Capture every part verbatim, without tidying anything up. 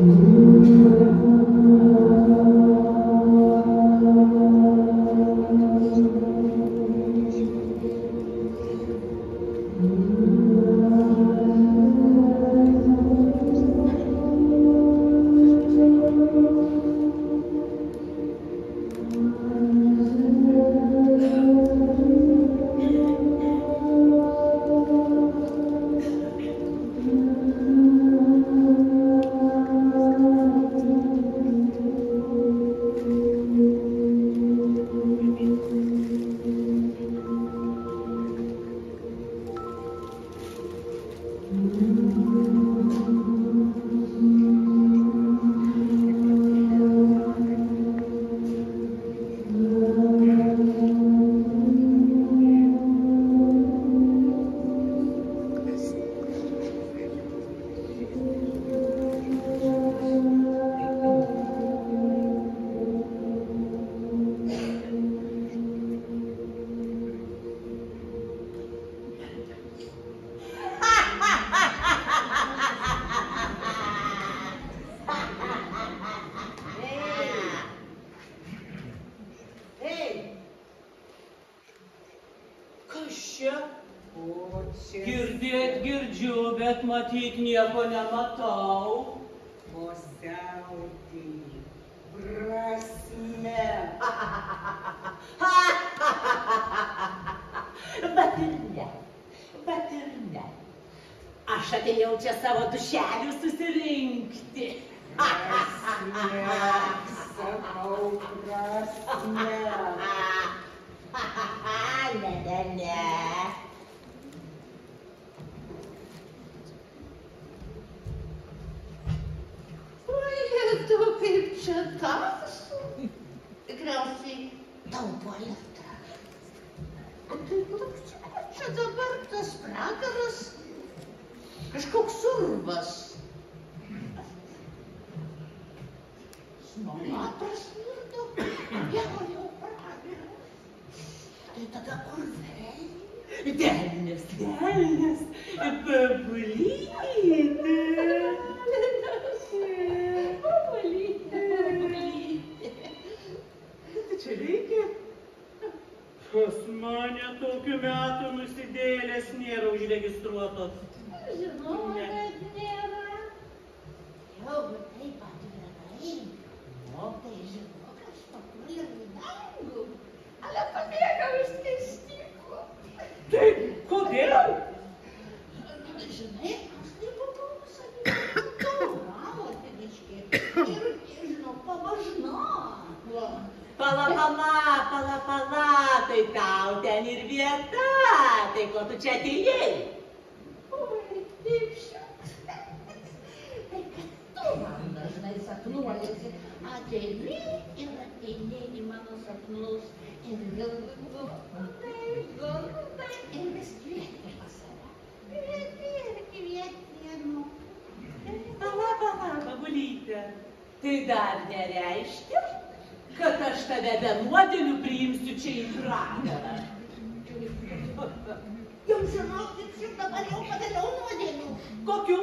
Girdėt girdžiu, bet matyt nieko nematau. Posiautį prasme. Bet ir ne, bet ir ne. Aš atėjau čia savo dušelių susirinkti. Prasme, sakau, prasme. Ne, ne, ne. Tu kaip čia tamsu, tikriausiai taupo elektrą. Tai koks čia dabar tas pragaras, kažkoks urvas. Smola prasmirdo, jau jau pragaras. Tai tada kur velniai? Delnis, delnis, babulytė. Čia reikia? Pas mane tokių metų nusidėlės nėra užregistruotos. Žinau, kad nėra. Jau, bet taip atvirai. O, tai žinau, aš papuoliau į dangų. Ale pabėgau iš skaistykų. Tai kodėl? Žinai, aš taip papuoliau savį. Ramo, tėviškė. Ir, žinau, pavažna. Pala, pala, pala, pala, tai tau ten ir vieta, tai ko tu čia atėjai? Oi, taip šiuks. Tai kad tu man dažnai sapnuojasi, ateini ir ateini į mano sapnus ir galvoju, taip, taip, ir vis kvieti pas save. Kvieti ir kvieti, nu. Pala, pala, babulytė, tai dar nereiškia, kad aš tave be nuodėmių priimsiu čia į pragarą. Jau žinokit, šit dabar jau padariau nuodėmių. Kokių?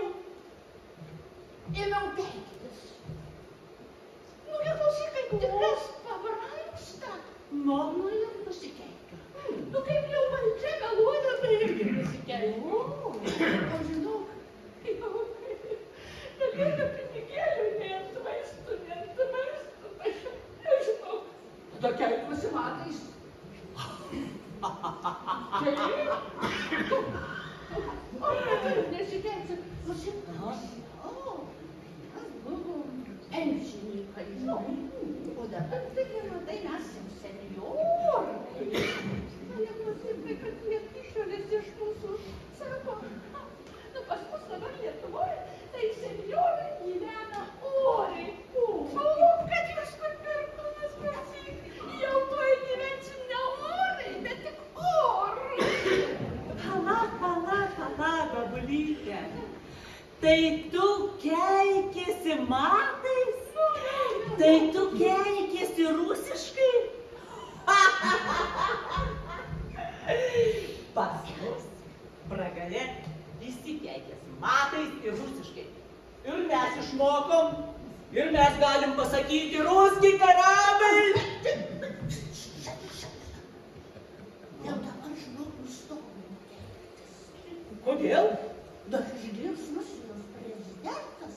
Ėmiau keiktis. Nu, neklausyk, kaip tikras pabraiksta. Nu, nu ir nusikeikiu. Nu, kaip jau valdžia meluoja, tai irgi nusikeikiu. O žinok, jau nereikia pinigėlių, nei ant vaistų, nei ant vaistų. Nežinau, tada keikiuosi matais. Taip? O, bet nesikeisiu. Nusiklausiau. Mes buvom emšininkai, žinau. O dabar tai, matai, mes jau senjorai. Mane klausykai, kad net išorės iš mūsų sako, nu pas mus dabar Lietuvoje, tai senjorai gyvena oriai. O, kad jūs papirkomas klausyk, jau tuoj gyvensiu ne oriai, bet tik orai. Pala, pala, pala, babulytė. Tai tu keikiesi matais? Tai tu keikiesi rusiškai? Pas mus pragare visi keikiasi matais ir rusiškai. Ir mes išmokom Ir mes galim pasakyti ruski karabai. Jau dabar žinok, nustojau keiktis. Kodėl? Dažnės Rusijos prezidentas.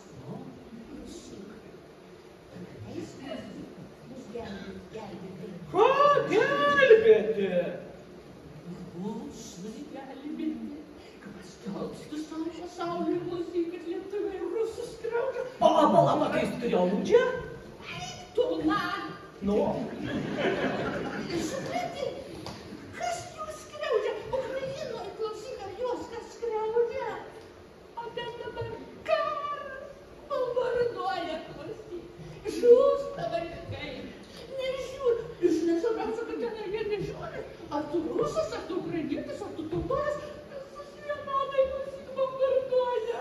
Teismas mus gelbėti, gelbėti. Ką gelbėti? Mus gelbėti. Kas telks visą šią saulę klausykit, lietuviai rusus skriaudžia. O, pala, kai skriaudžia? Tu, na. Nu. Supranti, kas jūs skriaudžia? Ukrainoje klausyk, ar jos kas skriaudžia? O ten dabar karas bombarduoja, klausyk. Žūsta vaikai. Nežiūri. Iš nesvarbiausia, kad ten jie nežiūri. Ar tu rusas, ar tu ukrainietis, ar tu tautojas, visus vienodai klausyk bombarduoja.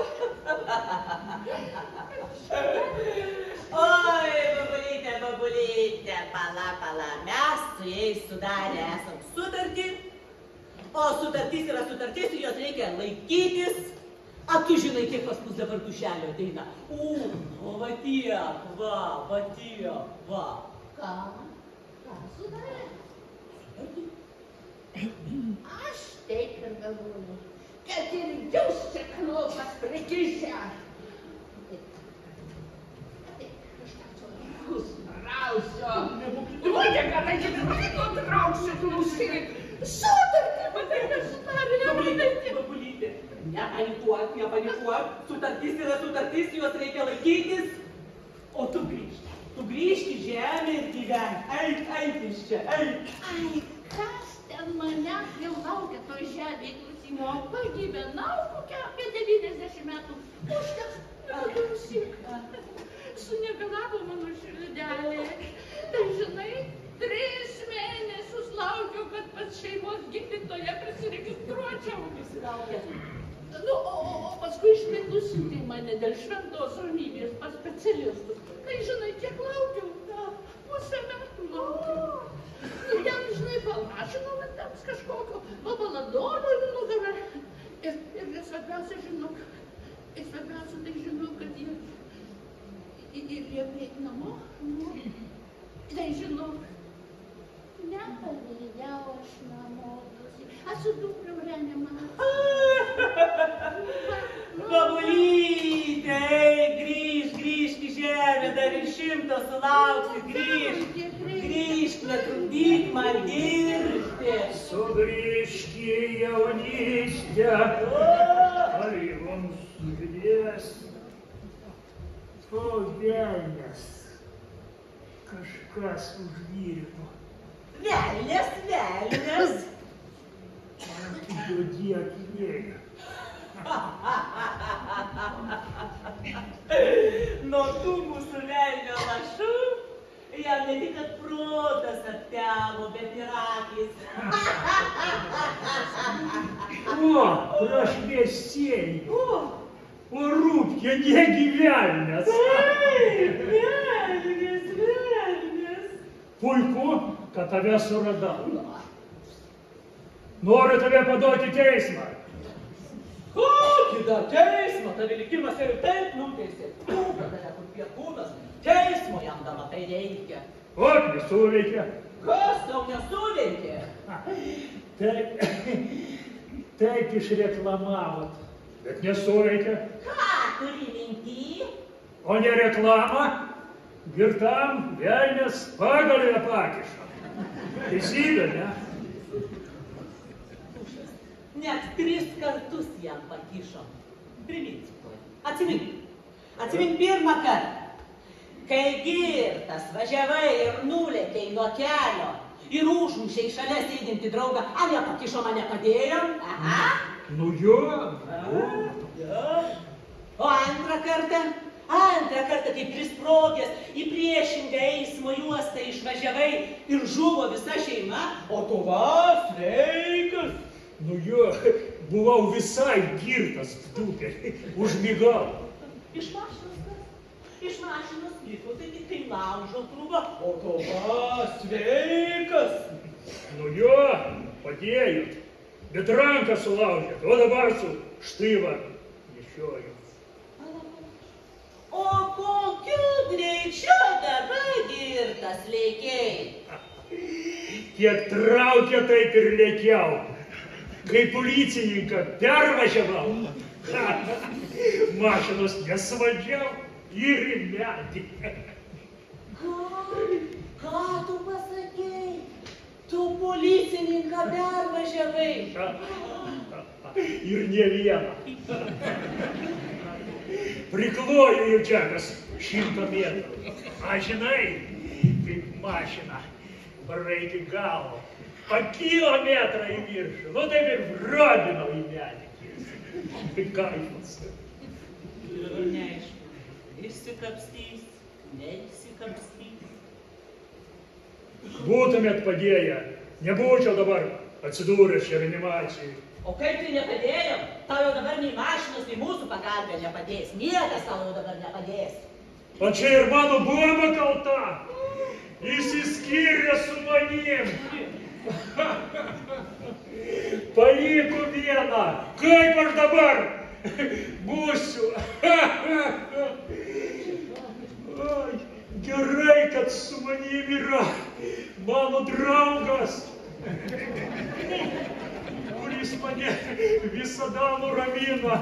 Oi, babulytė, babulytė, pala, pala, mes su jais sudarę esam sutartį, o sutartys yra sutartys ir jos reikia laikytis. A, tu žinai, kiek pas mus dabar dušelio ateina. U, o va tiek, va, va tiek, va. Ką? Ką sudarė? Aš taip ir galvoju, kad ir jūs čia knopas prikišę. Jūs rausiu. Duodė, kad aš įtraiko trauksiu, klausyk. Sutartį, matai, kas sutarė, Babulytė, babulytė. Nepanikuok, nepanikuok. Sutartys yra sutartys, jos reikia laikytis. O tu grįžti. Tu grįžti žemę ir gyventi. Eik, eik iš čia, eik. Ai, kas ten manęs jau laukia toj žemėj, klausyk. O pagyvenau kokią apie devyniasdešimt metų. Užteks, nepaklausyk. Sunegalavo mano širdelė. Tai žinai, tris mėnesius laukiau, kad pas šeimos gydytoje prisiregistruočiau. Nu, o, o, o paskui išmėgusinti mane dėl šventos ramybės pas specialistus. Tai žinai, kiek laukiau? Na, pusę metų laukiau. Nu, ten, žinai, palašinau vandens kažkokio, o baladonų į nugarą. Ir, ir svarbiausia, žinok, ir svarbiausia, tai žinok, kad jie... Ir jie prieik namo, nu, tai žinok, Nepavydėjau aš namo, aš su dukrom reanimaciją. Babulytė, eik, grįžk, grįžk į žemę, dar ir šimto sulauksi, grįžk, grįžk, netrukdyk man dirbti. Sugrįžk į jaunystę, ar jums sugrės, o velnias, kažkas užvirino. Velnias, velnias. Juodi akiniai. Nuo tų mūsų velnio lašų jam ne tik kad protas aptemo, bet ir akys. O, prašviesėjai. O, rūpkė, negi velnias. Taip, velnias, velnias. Puiku, kad tave suradau. Noriu tave paduoti į teismą. Kokį dar teismą, tave likimas ir taip nuteisė. Kūka tave kur piekūnas, teismo jam dama tai reikia. O, nesuveikia. Kas tau nesuveikė? Taip, taip išreklamavot, bet nesuveikia. Ką turi minty? O ne reklamą, girtam velnias pagalį pakiša. Teisybė, ne? Net tris kartus jam pakišom. Priminsiu tuoj. Atsimink. Atsimink pirmą kartą. Kai girtas važiavai ir nulėkei nuo kelio ir užmušei šalia sėdintį draugą, ar ją pakišo mane padėjo? Aha. Nu jo. Jo. O antrą kartą? Antrą kartą, kai prisprogęs į priešingą eismo juostą išvažiavai ir žuvo visa šeima, O tu va, sveikas. Nu jo, buvau visai girtas vdupė, užmigau. iš mašinos kas? Iš mašinos liko, tai tik kai laužo trūba. O tu va, sveikas. Nu jo, padėjot, bet ranką sulaužėt, o dabar su štyva nešioju. O kokiu greičiau dabar girtas lėkiai. Kiek traukė, taip ir lėkiau. Kai policininką pervažiavau, mašinos nesuvadžiau ir į medį. Ką? Ką tu pasakei? Tu policininką pervažiavai. Ir ne vieną. Priklojo jau Džekas šimto metrų. A žinai, kaip mašina braiki galvo. Pakilo metrą į viršų. Nu taip ir vrobinau į medį. Kaifas. Ir neaišku, išsikapstys, neišsikapstys. Būtumėt padėję, nebūčiau dabar atsidūręs čia reanimacijai. O kaip tai nepadėjo? Tau jau dabar nei mašinos, nei mūsų pagalbė nepadės. Niekas tau jau dabar nepadės. O čia ir mano buoma kalta. Išsiskyrė su manim. Paliko vieną. Kaip aš dabar būsiu? Ai, gerai, kad su manim yra mano draugas, kuris mane visada nuramina.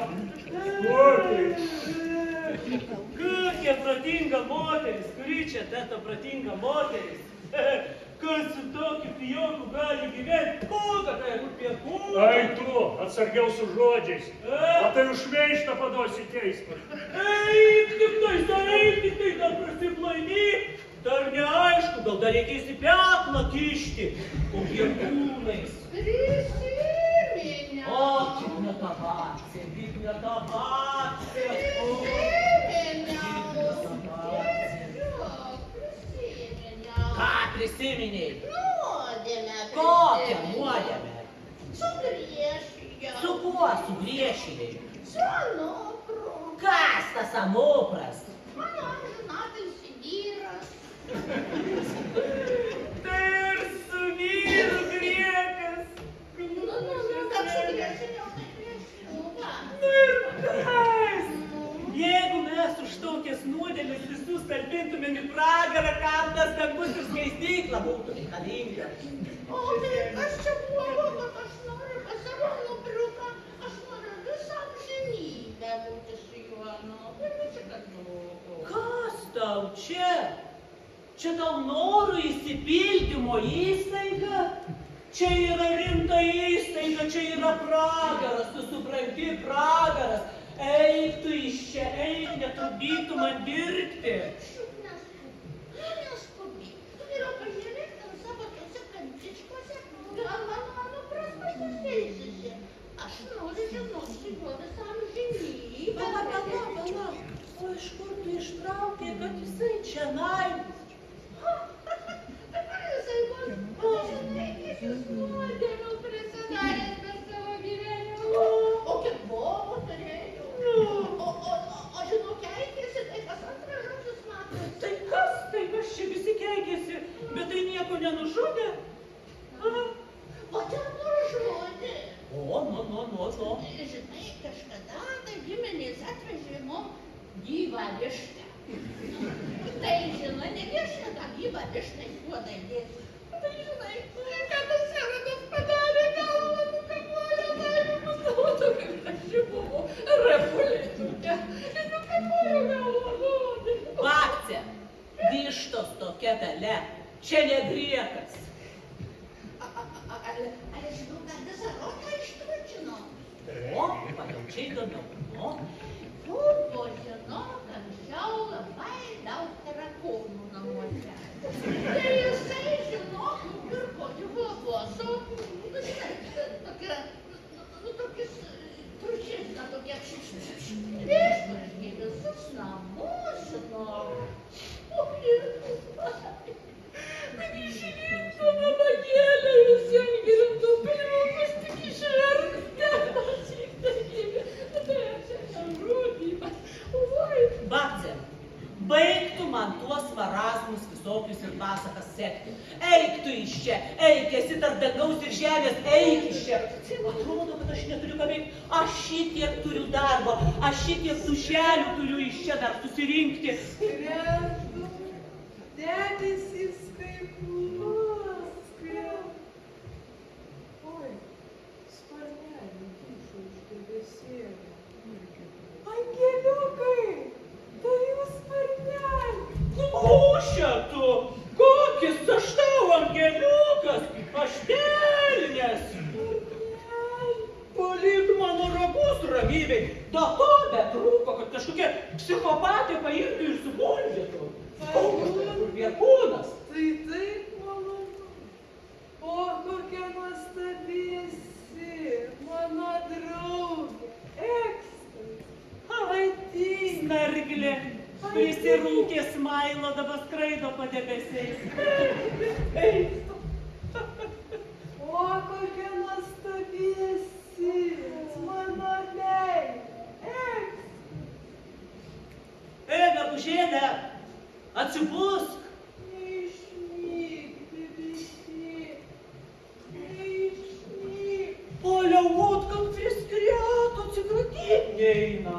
Kokia protinga moteris, kuri čia ta protinga moteris? Kas su tokiu pijoku gali gyventi? Koga tai rūpėku? Ai tu, atsargiau su žodžiais, o tai už šmeižtą paduosi teismą. Eik tik tai, eik tik tai, dar prasiblaivy. Dar neaišku, gal dar reikės į peklą kišti, kokie kūnais. Prisiminiau. O, tik ne ta bakcija, tik ne ta bakcija. Ką prisiminiai? Nuodėmę. Kokią nuodėmę? Sugriežėjau. Su kuo sugriežėjai? Su anopru. Kas tas anopras? Mano amžinatilsį vyras. Tai ir su vyru griekas. Nu, nu, nu, kad sugriežėjau, tai griežčiau, va. Nu ir kas? Jeigu mes už tokias nuodėmes visus talpintumėm į pragarą, kam tas dangus ir skaistykla būtų reikalinga. O tai kas čia buvo, kad aš noriu pas savo anopriuką, aš noriu visą amžinybę būti su juo, nu, ir čia kad buvo. Kas tau čia? Čia tau norų įsipildymo įstaiga? Čia yra rimta įstaiga, čia yra pragaras, tu supranti, pragaras. Eik tu iš čia, eik, netrukdyk tu man dirbti. Šiuk neskubi, neskubi. Tu geriau pažiūrėk tam savo tose kantičkose, gal mano anopras pasiteisisi. Aš noriu žinoti jo visą amžinybę. Pala, pala, pala. O iš kur tu ištraukė, kad jisai čia naimus? Dabar jisai bus, o žinai, kiek jis nuodėmių prisidaręs per savo gyvenimą. O kiek bobų turėjo. O, o, o žinau, keikėsi, tai kas antras žodžius matas. Tai kas, tai kas čia visi keikėsi, bet tai nieko nenužudė? Aha. O ten nužudė. O, nu, nu, nu, nu. Žinai, kažkada tai giminės atvežė mum gyvą vištą. Tai, žinai, ne vištą, tą gyvą vištą juodai dėti. Tai, žinai, ką tas Erodas padarė, galvą nukapojo, laimė nukapojo, kaip aš buvo repulėtukė. Ir nukapojo galvą. Bakcija, vištos tokia dalia, čia ne griekas. Ale, žinau, gal Dezarotą ištručino. O, pagal čia įdomiau. O, Buvo, žinau, anksčiau labai daug tarakonų namuose. Tai jisai, žinau, nupirko gyvobosų, nu, žinai, tokia, nu, tokius tručesna, tokia, išvažgė visus namus, žinau. O, ir, kad išlipto namagėlė visiems girintų piliukus tik išverkti. Aš įktai gyvė, tai aš čia rūdį. baigtų man tuos marazmus visokius ir pasakas sekti. Eik tu iš čia, eik, esi tarp dangaus ir žemės, eik iš čia. Atrodo, kad aš neturiu ką veikti. Aš šitiek turiu darbo, aš šitiek dušelių turiu iš čia dar susirinkti. Skrendu, debesys kaip nuskrendu. Oi, sparnelį kišo iš debesėlio. Angeliukai, tai jūs sparnelį. Kūšia tu, kokis aš tau angeliukas, aš telnės. Palik mano ragus ramybei, da to betrūko, kad kažkokia psichopatė paimtų ir suguldytų. Kur viekūnas. Tai taip malonu. O kokia nuostabi esi, mano draugė, ekstra. Ateik. Snarglė, prisirūkė smailo, dabar skraido po debesiais. O kokia nuostabi esi, mano meilė, ekstra. Ega, bužėda, atsibusk. Neišnyk, debesy, neišnyk. Polia, ot, kaip priskriato, atsikratyt neina.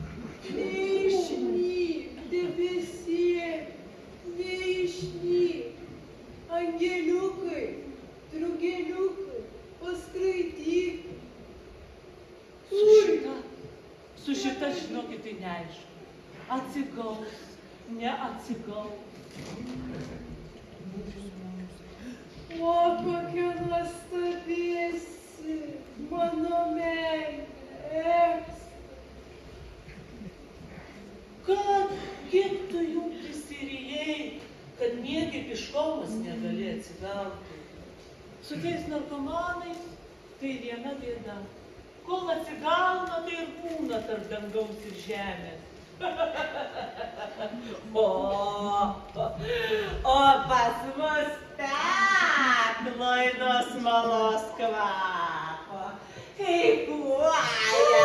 Neišnyk, debesėli, neišnyk. Angeliukai, drugeliukai, paskraidyk. Su šita, su šita, žinokit, tai neaišku. Atsigaus, neatsigaus. O kokia nuostabi esi, mano meilė, ekstra. Kad, kiek tu jų prisirijai, kad niekaip iš komos negali atsigauti. Su tais narkomanais tai viena bėda. Kol atsigauna, tai ir būna tarp dangaus ir žemės. O, o pas mus pekloj nuo smalos kvapo. Kaip kuoja.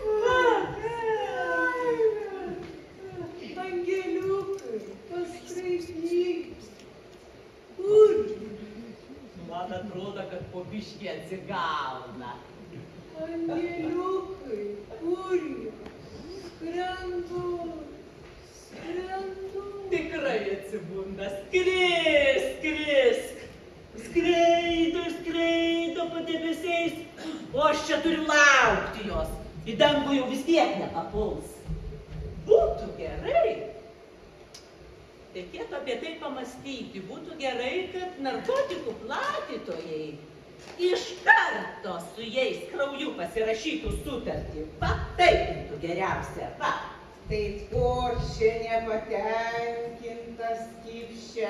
Angeliukai, paskraidyk. Kur? Man atrodo, kad po biškį atsigauna. Angeliukai, kur jūs? Skrendu, skrendu. Tikrai atsibunda. Skrisk, skrisk. Skraido, skraido po debesiais. O aš čia turiu laukti jos. Į dangų jau vis tiek nepapuls. Būtų gerai. Reikėtų apie tai pamastyti. Būtų gerai, kad narkotikų platytojai iš karto su jais krauju pasirašytų sutartį. Va, taip būtų geriausia. Va. Tai kur čia nepatenkintas kipšė?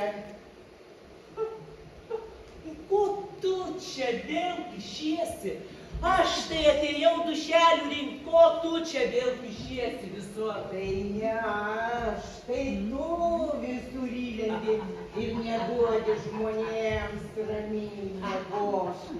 Ko tu čia vėl kišiesi? Aš tai atėjau dušelių rinkti, ko tu čia vėl kišiesi visur? Tai ne aš, tai tu visur įlendi ir neduodi žmonėms ramiai miegoti.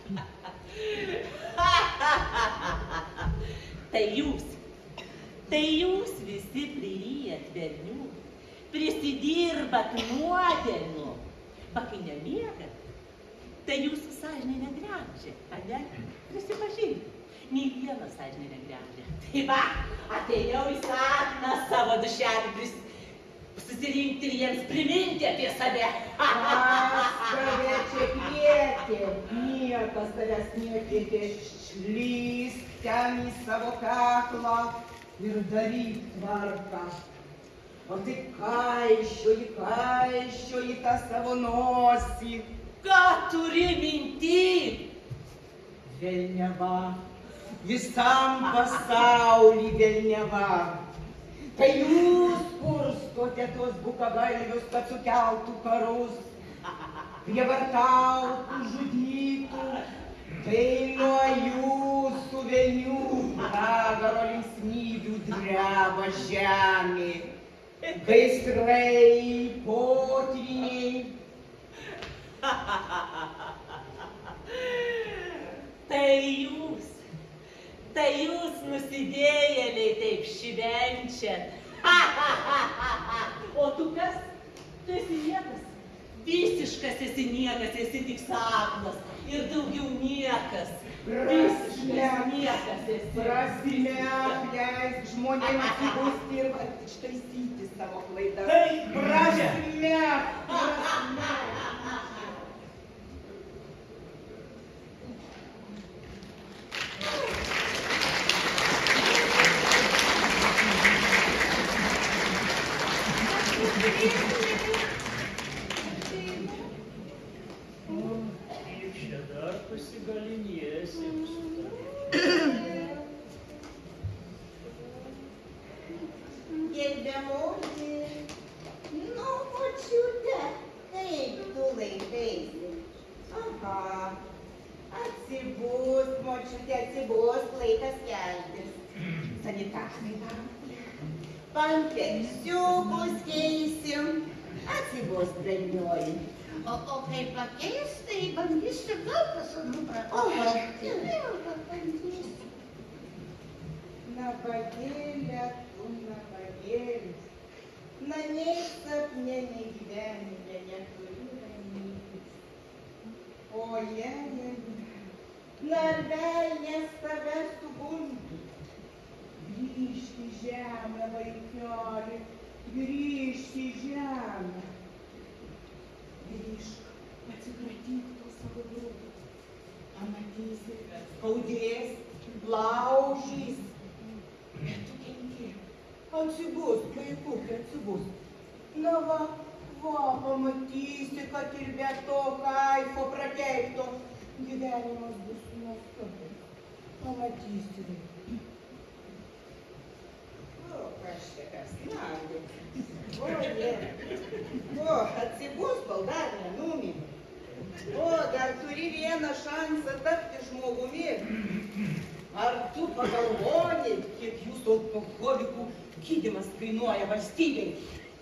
Tai jūs, tai jūs visi pririjat velnių, prisidirbat nuodėmių, pakai nemiegat, tai jūsų sąžinė negraužia, ar ne? Prisipažinkit, nei vieno sąžinė negraužia. Tai va, atėjau į sapną savo dušelį pris... susirinkti ir jiems priminti apie save. Kas tave čia kvietė? Niekas tavęs nekvietė. Šlysk ten į savo kaklą ir daryk tvarką. O tai kaišioji, kaišioji tą savo nosį. Ką turi minty? Velniava, visam pasauly velniava. Tai jūs kurstote tuos bukagalvius, kad sukeltų karus, prievartautų, žudytų. Tai nuo jūsų velnių pragaro linksmybių dreba žemė. Gaisrai, potvyniai. Tai jūs, tai jūs nusidėjėliai taip švenčiat. O tu kas? Tu esi niekas. Visiškas esi niekas, esi tik sapnas. Ir daugiau niekas. Visiškas niekas esi. Prasimek, leisk žmonėms atsibusti ir ištaisyti savo klaidas. Taip, Prasimek, prasimek. Kaip čia dar pasigalinėsim. Gerbiamoji, nu, močiute, kaip tu laikaisi? Aha, atsibus, močiute, atsibus, laikas keltis. Sanitarai dar. Pampersiukus keisim, atsibus, brangioji. O, o kaip pakeis, tai bandysiu kartą su nupratu. O, bandysiu. Nabagėlė, tu nabagėlis. Na, nei sapne, nei gyvenime neturi ramybės. O jei, narvelės tave sugundi. Grįžk į žemę, vaikeli, grįžk į žemę. Grįžk, atsikratyk to savo grūdų. Pamatysi, skaudės, laužys. Bet tu kentėk. Atsibus, vaikuk, atsibus. Na va, va, pamatysi, kad ir be to kaifo prakeikto gyvenimas bus nuostabus. Pamatysi, vaikuk. O, kas čia kas nagi. O, jie. O, atsibus, kol dar nenumini. O, dar turi vieną šansą tapti žmogumi. Ar tu pagalvoji, kiek jūsų alkoholikų gydymas kainuoja valstybei?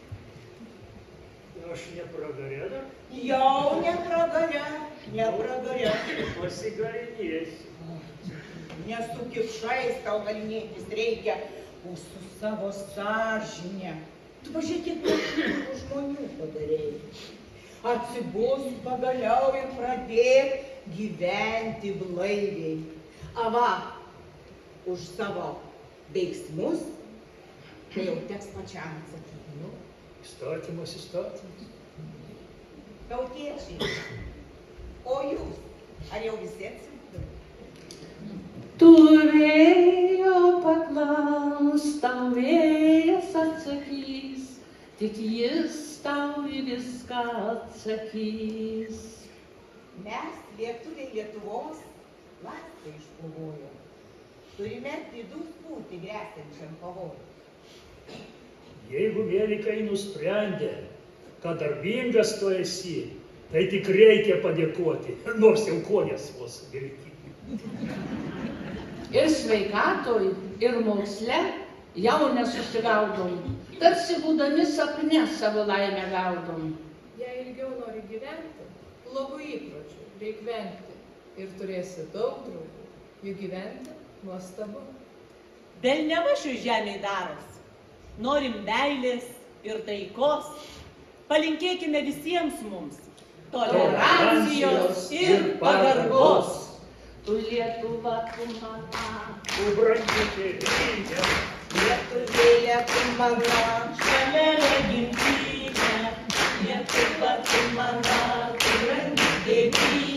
Aš nepragarė dar? Jau nepragarė, nepragarė. Pasigalinėsiu. Ne su kipšais tau galinėtis reikia, o su savo sąžinė. Tu pažiūrėk, kiek žmonių padarėjai. Atsibus pagaliau ir pradėk gyventi blaiviai. Ava, už savo veiksmus, tai jau teks pačiam atsakyti. Nu, Įstatymas, įstatymas. tautiečiai, o jūs, ar jau visi atsibudote? Turėjo paklaust, tau vėjas atsakys, tik jis tau į viską atsakys. Mes, lietuviai Lietuvos, laisvę iškovojom. Turime didus būti grėsiančiam pavojui. Jeigu medikai nusprendė, kad darbingas tu esi, tai tik reikia padėkoti, nors jau kojas vos vilki. Ir sveikatoj, ir moksle jau nesusigaudom, tarsi būdami sapne savo laimę gaudom. Jei ilgiau nori gyventi, blogų įpročių reik vengti ir turėsi daug draugų, jų gyventi nuostabu. Velniava šioj žemėj daros. Norim meilės ir taikos. Palinkėkime visiems mums tolerancijos ir pagarbos. Tu Lietuva, tu mama, Tu brangi tėvynė, Lietuvėlė, tu mano, Šalia gimtinė, Lietuva, tu mano, tu brangi tėvynė.